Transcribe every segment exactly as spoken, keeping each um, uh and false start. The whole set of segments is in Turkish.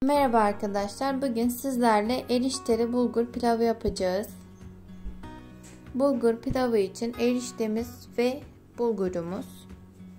Merhaba arkadaşlar. Bugün sizlerle erişteli bulgur pilavı yapacağız. Bulgur pilavı için eriştemiz ve bulgurumuz.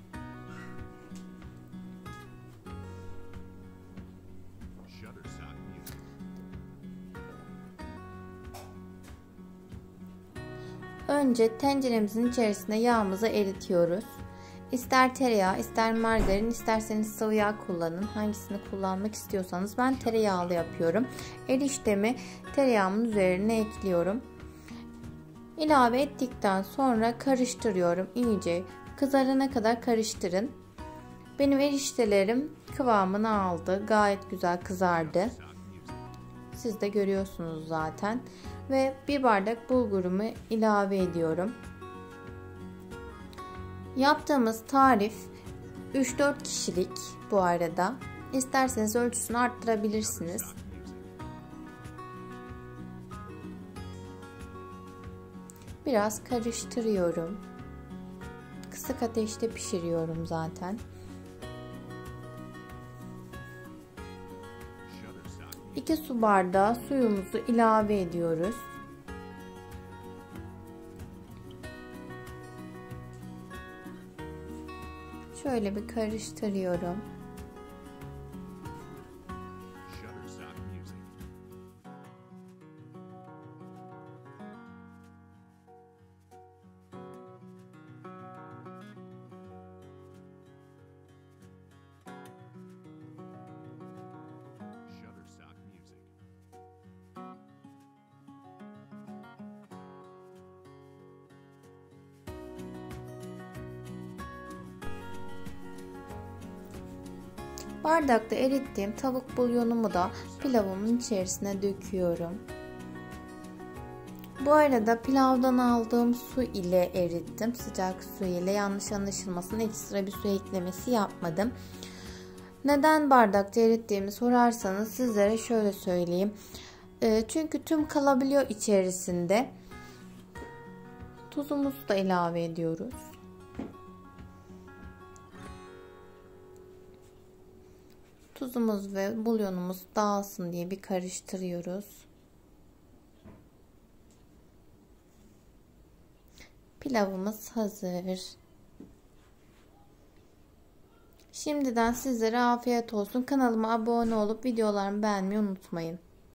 Önce tenceremizin içerisine yağımızı eritiyoruz. İster tereyağı, ister margarin, isterseniz sıvı yağ kullanın. Hangisini kullanmak istiyorsanız, ben tereyağlı yapıyorum. Eriştemi tereyağımın üzerine ekliyorum. İlave ettikten sonra karıştırıyorum. İyice kızarana kadar karıştırın. Benim eriştelerim kıvamını aldı. Gayet güzel kızardı. Siz de görüyorsunuz zaten. Ve bir bardak bulgurumu ilave ediyorum. Yaptığımız tarif üç dört kişilik bu arada. İsterseniz ölçüsünü arttırabilirsiniz. Biraz karıştırıyorum. Kısık ateşte pişiriyorum zaten. iki su bardağı suyumuzu ilave ediyoruz. Şöyle bir karıştırıyorum. Bardakta erittiğim tavuk bulyonumu da pilavımın içerisine döküyorum. Bu arada pilavdan aldığım su ile erittim. Sıcak su ile, yanlış anlaşılmasın, ekstra bir su eklemesi yapmadım. Neden bardakta erittiğimi sorarsanız sizlere şöyle söyleyeyim. Çünkü tüm kalabiliyor içerisinde. Tuzumuzu da ilave ediyoruz. Tuzumuz ve bulyonumuz dağılsın diye bir karıştırıyoruz. Pilavımız hazır. Şimdiden sizlere afiyet olsun. Kanalıma abone olup videolarımı beğenmeyi unutmayın.